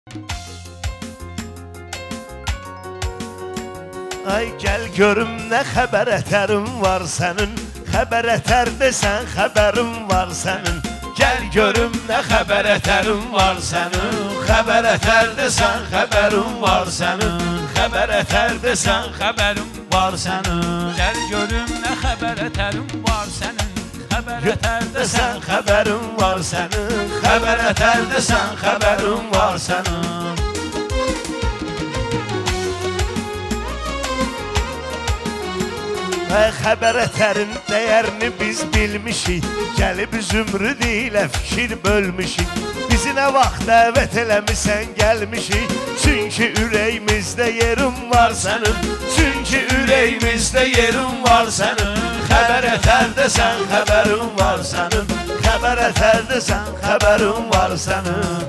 Ay gəl görüm nə xəbər ətərin var sənin, xəbər ətər desən xəbərin var sənin. Gəl görüm nə xəbər ətərin var sənin, xəbər ətər desən xəbərin var sənin. Xəbər ətər desən xəbərin var sənin. Gəl görüm nə xəbər ətərin var sənin, xəbər ətər desən xəbərin var sənin. Xəbər ətər desən xəbərin var sənin. Xəbər ətərin dəyərini biz bilmişik, gəlib zümrüd ilə fikir bölmüşik. Bizi nə vaxt dəvət eləmisən gəlmişik, çünki ürəyimizdə yerin var sənin. Çünki ürəyimizdə yerin var sənin. Xəbər ətər desən xəbərin var sənin. Xəbər ətər desən xəbərin var sənin.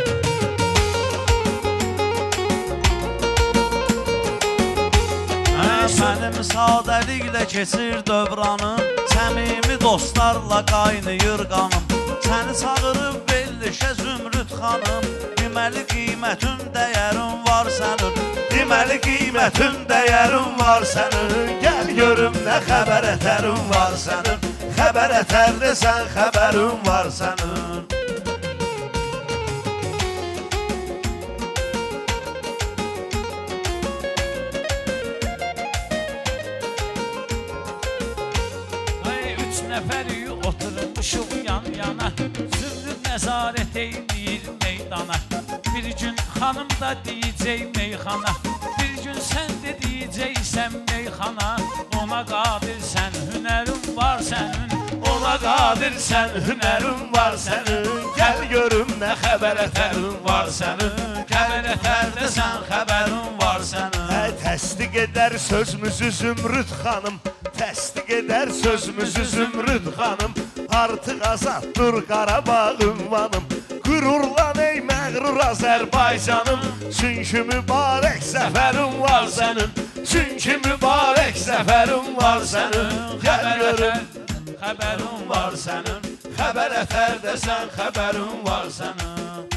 Mənim sadəliklə keçir dövranım, səmimi dostlarla qaynayır qanım. Səni çağırıb bellişə Zümrüd xanım, deməli qiymətin dəyərin var sənin. Deməli qiymətin dəyərin var sənin. Gəl görüm nə xəbər ətərin var sənin. Xəbər ətər desən xəbərin var sənin. Nəfəri oturmuşuq yan-yana, Zümrüd nəzarət eyləyir meydana. Bir gün xanım da deyəcək meyxana, bir gün sən də deyəcəksən meyxana. Ona qadirsən, hünərin var sənin. Ona qadirsən, hünərin var sənin. Gəl görüm nə xəbər ətərin var sənin. Xəbər ətər desən xəbərin var sənin. Təsdiq edər sözümüzü Zümrüd xanım, təsdiq edər sözümüzü Zümrüd xanım. Artıq azaddır Qarabağın vanım, qürurlan ey məğrur Azərbaycanım. Çünki mübarək zəfərin var sənin. Çünki mübarək zəfərin var sənin. Gəl görüm xəbərin var sənin. Xəbər ətər desən xəbərin var sənin.